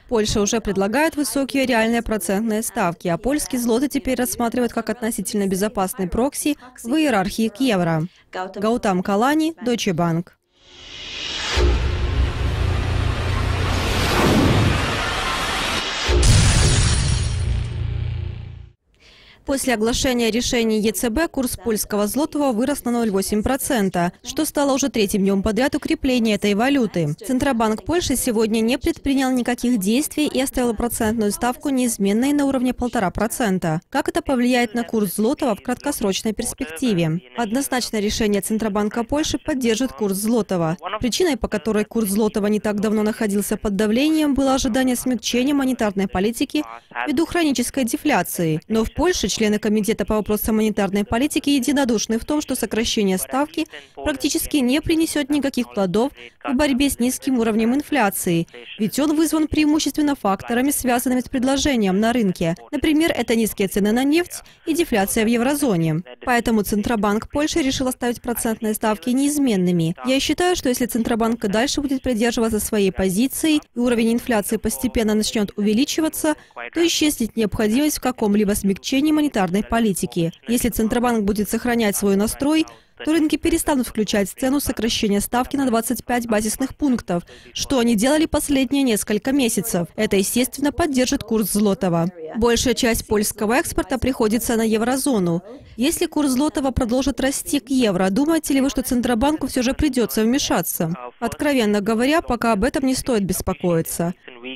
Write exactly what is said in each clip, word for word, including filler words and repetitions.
Польша уже предлагает высокие реальные процентные ставки, а польский злоты теперь рассматривают как относительно безопасный прокси в иерархии к евро. Гаутам Калани, Deutsche Bank. После оглашения решений ЕЦБ курс польского злотого вырос на ноль целых восемь десятых процента, что стало уже третьим днем подряд укрепления этой валюты. Центробанк Польши сегодня не предпринял никаких действий и оставил процентную ставку неизменной на уровне полтора процента. Как это повлияет на курс злотого в краткосрочной перспективе? Однозначно решение Центробанка Польши поддержит курс злотого. Причиной, по которой курс злотого не так давно находился под давлением, было ожидание смягчения монетарной политики ввиду хронической дефляции. Но в Польше члены Комитета по вопросам монетарной политики единодушны в том, что сокращение ставки практически не принесет никаких плодов в борьбе с низким уровнем инфляции, ведь он вызван преимущественно факторами, связанными с предложением на рынке. Например, это низкие цены на нефть и дефляция в еврозоне. Поэтому Центробанк Польши решил оставить процентные ставки неизменными. Я считаю, что если Центробанк и дальше будет придерживаться своей позиции и уровень инфляции постепенно начнет увеличиваться, то исчезнет необходимость в каком-либо смягчении монетарной политики. Если Центробанк будет сохранять свой настрой, то рынки перестанут включать в цену сокращения ставки на двадцать пять базисных пунктов, что они делали последние несколько месяцев. Это, естественно, поддержит курс злотого. Большая часть польского экспорта приходится на еврозону. Если курс злотого продолжит расти к евро, думаете ли вы, что Центробанку все же придется вмешаться? Откровенно говоря, пока об этом не стоит беспокоиться.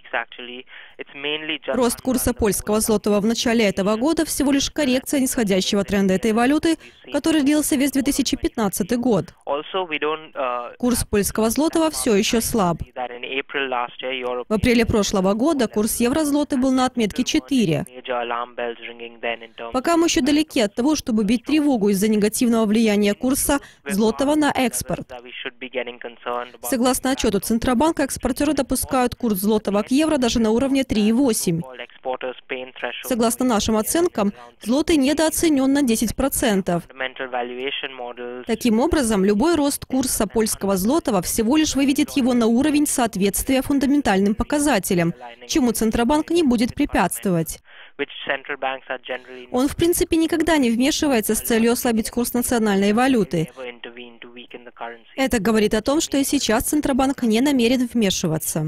Рост курса польского злотого в начале этого года всего лишь коррекция нисходящего тренда этой валюты, который длился весь две тысячи пятнадцатый год. Курс польского злотого все еще слаб. В апреле прошлого года курс евро-злоты был на отметке четыре. Пока мы еще далеки от того, чтобы бить тревогу из-за негативного влияния курса злотого на экспорт. Согласно отчету Центробанка, экспортеры допускают курс злотого к евро даже на уровне три целых восемь десятых. Согласно нашим оценкам, злотый недооценен на десять процентов. Таким образом, любой рост курса польского злотого всего лишь выведет его на уровень соответствия фундаментальным показателям, чему Центробанк не будет препятствовать. Он, в принципе, никогда не вмешивается с целью ослабить курс национальной валюты. Это говорит о том, что и сейчас Центробанк не намерен вмешиваться.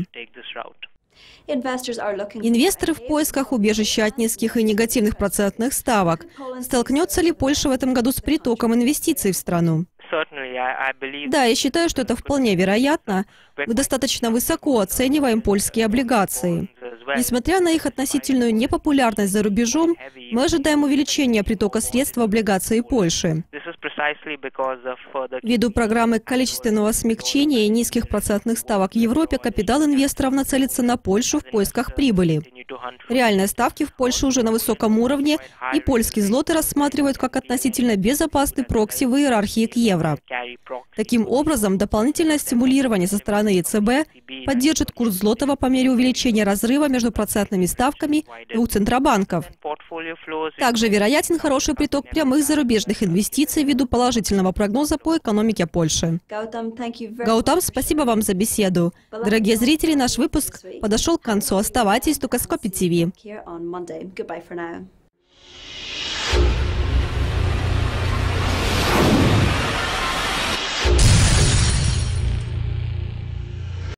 Инвесторы в поисках убежища от низких и негативных процентных ставок. Столкнется ли Польша в этом году с притоком инвестиций в страну? Да, я считаю, что это вполне вероятно. Мы достаточно высоко оцениваем польские облигации. Несмотря на их относительную непопулярность за рубежом, мы ожидаем увеличения притока средств в облигации Польши. Ввиду программы количественного смягчения и низких процентных ставок в Европе, капитал инвесторов нацелится на Польшу в поисках прибыли. Реальные ставки в Польше уже на высоком уровне, и польский злотый рассматривают как относительно безопасный прокси в иерархии к евро. Таким образом, дополнительное стимулирование со стороны ЕЦБ поддержит курс злотого по мере увеличения разрыва между процентными ставками двух центробанков. Также вероятен хороший приток прямых зарубежных инвестиций ввиду положительного прогноза по экономике Польши. Гаутам, спасибо вам за беседу. Дорогие зрители, наш выпуск подошел к концу. Оставайтесь только с Копи ТВ.